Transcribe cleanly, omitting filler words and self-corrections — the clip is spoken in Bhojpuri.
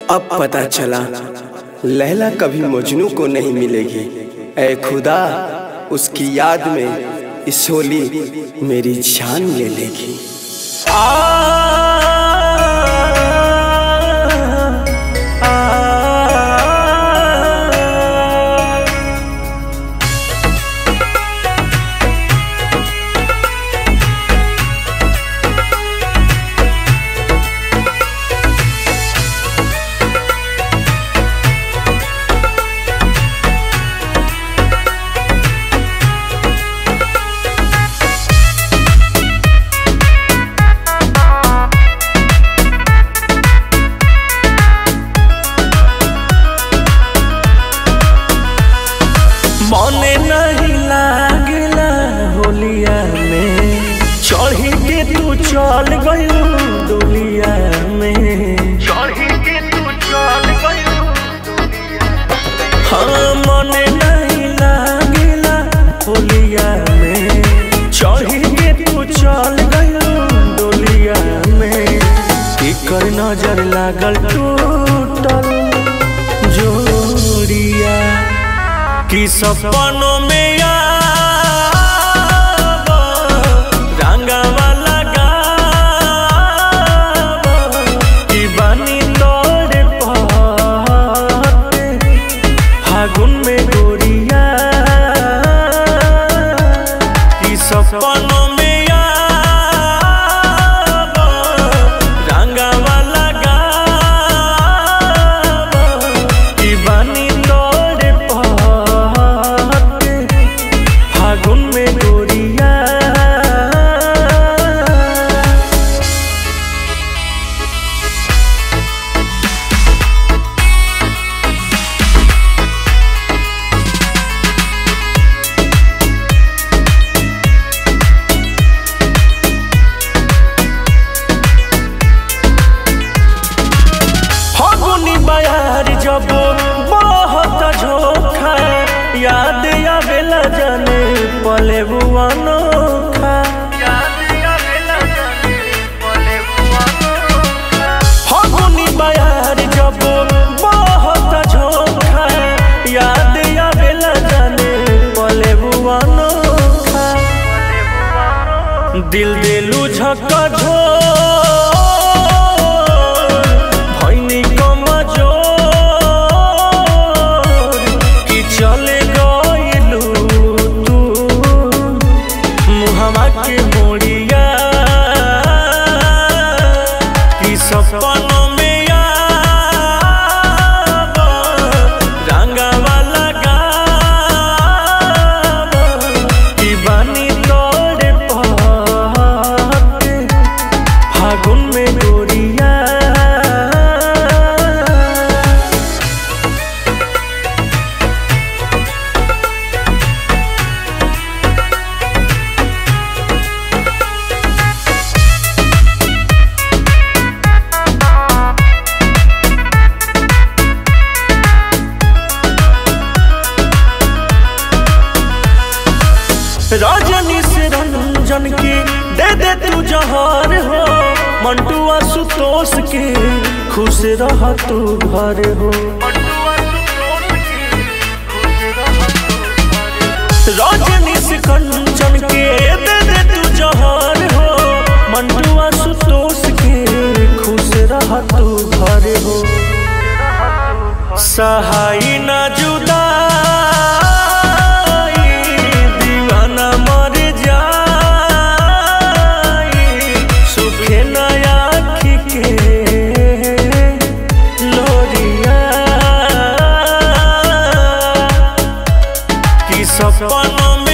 अब पता चला लैला कभी मजनू को नहीं मिलेगी। ऐ खुदा, उसकी याद में इस होली मेरी जान ले लेगी। मने नहीं लागला होलिया में, चढ़ी के तू चल गयू डोलिया में, चढ़ी के तू चल गयू। हाँ मने नहीं लागला होलिया में, चढ़ी के तू चल गयू डोलिया में। एकर नजर लागल टूटल जोड़िया कि सपनों में रंगवा लगा कि बनी तोड़े पाते फागुन में गोरिया कि सपनों में रंगवा लगा कि बनी फागुन में गोरिया। फागुनी बयार जब बहुत झोंका, याद आवेला जाने पले बुआनो खा। फागुनी बयार जब बहुत झोंका, याद आवेला जाने पले बुआनो खा। दिल दिलू झका झो भैनी कमजोर कि चले गइलू तू मुहवा के मोड़िया कि सपनों में रंगवा लगा कि बनी तोड़े पाते फागुन में गोरिया। रजनी से रंजन के दे दे तू जहार हो, मंटुआ सुतोष के खुश रह तू घर हो। रजनी से कंचन के दे दे तू जहार हो, मंटुआ सुतोष के खुश रह तू घर हो। सहाय ना जुदा सपनों